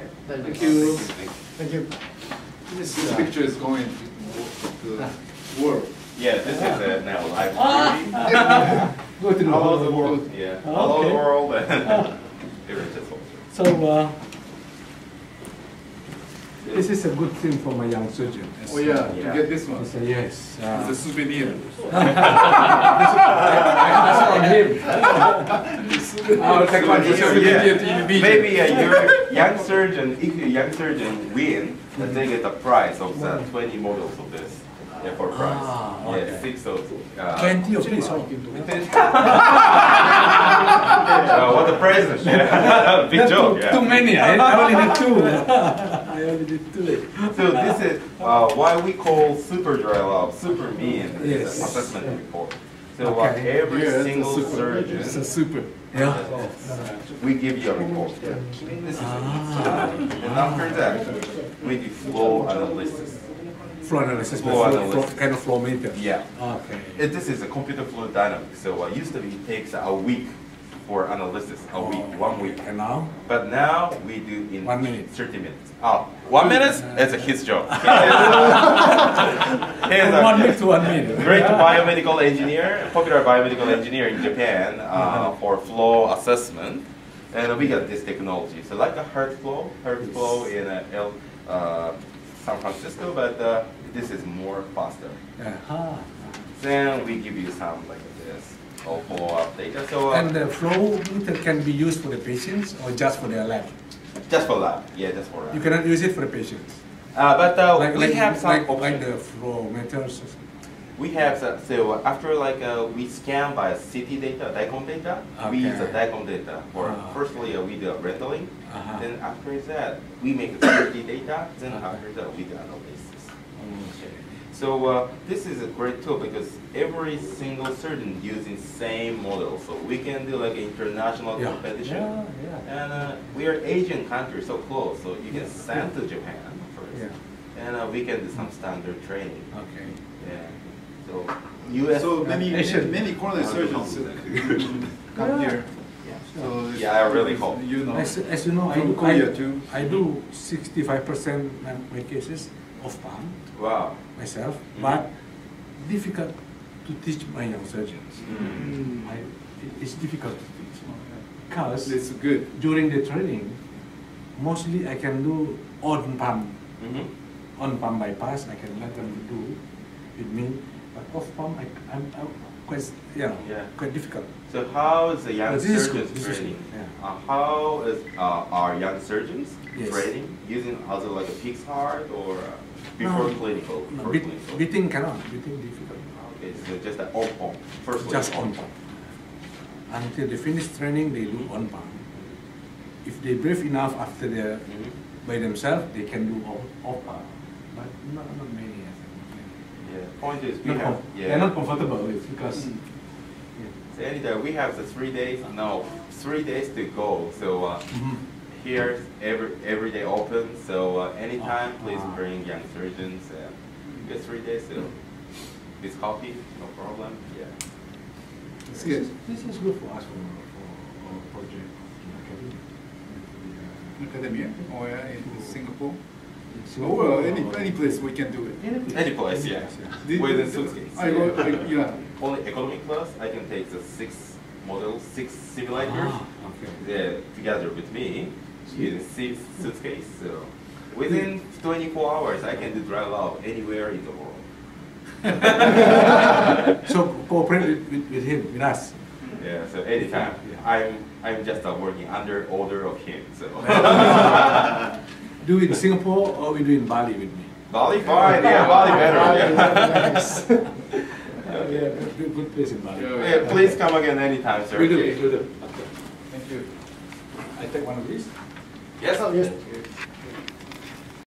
Thank you. Thank you. This picture is going to the world. Yeah, this is now live streaming. Go to the All over whole the world. Yeah, all over the world. So, this is a good thing for my young surgeon. Oh yeah, to get this one. He said, yes. It's a souvenir. That's on him. Maybe your young surgeon, if your young surgeon win, then they get the prize of the 20 models of this. Yeah, for prize. Okay. Yeah, 6 of 20 of this. what a present! Yeah. Big joke. Yeah. Too many. I only did 2. I only did 2. So this is why we call super dry lab, super mean Yes. assessment report. So Okay. every single surgeon, It's a super. Yeah. we give you a report. This is and after that, we do flow analysis. Flow analysis. Flow analysis. Kind of flow meter. Yeah. Okay. This is a computer fluid dynamics. So usually it takes a week for analysis, a week, 1 week. And now? But now we do in 1 minute. 30 minutes. Oh, 1 minute? It's his job. He's 1 minute to 1 minute. Great biomedical engineer, popular biomedical engineer in Japan for flow assessment. And we got this technology. So like a heart flow in San Francisco, but this is more faster. Then we give you some like this, all follow-up data. So and the flow meter can be used for the patients or just for their lab? just for lab, yeah, just for lab. You cannot use it for the patients? But we have some like the flow meters. We have so after like we scan by CT data, DICOM data. We use the DICOM data for firstly we do a rendering. Then after that we make the 3D data. Then after that we do analysis. So this is a great tool because every single surgeon using same model, so we can do like international competition. And we are Asian country, so close, so you can send to Japan first, and we can do some standard training. Okay. Yeah. So US. So many coronary surgeons come here. So yeah, I really hope. You know, As you know, from Korea too. I do 65% of my cases of palm. Wow. Myself, but difficult to teach my young surgeons. It's difficult to teach because it's good. During the training, mostly I can do on palm, on palm bypass. I can let them do with me, but off palm I'm quite quite difficult. So how is the young surgeons This training? How is our young surgeons training using also like a fixed heart or before clinical? No, beating cannot. Beating difficult. Okay, so just an on pump. First just on pump. Until they finish training, they do on pump. If they brave enough after they're by themselves, they can do off pump. But not many. Yeah. Point is they're not comfortable with because. So anytime we have the 3 days. No, 3 days to go. So. Here, every day open, so anytime, please bring young surgeons. Get 3 days, so with coffee, no problem. Yeah. It's good. This is good for us for project in academia or in Singapore. Oh well, any place we can do it. Any place, yeah. With a suitcase. Only economy class, I can take the 6 models, 6 simulators. Together with me. In 6 suitcase, so within 24 hours I can do dry lab anywhere in the world. So cooperate with him, with us. Yeah, so anytime. I'm just working under order of him. So do it in Singapore or we do in Bali with me? Bali, fine. Yeah, Bali better. Good place in Bali. Yeah, please come again anytime, sir. We do. Okay. Thank you. I take one of these. Yes, sir. Yes.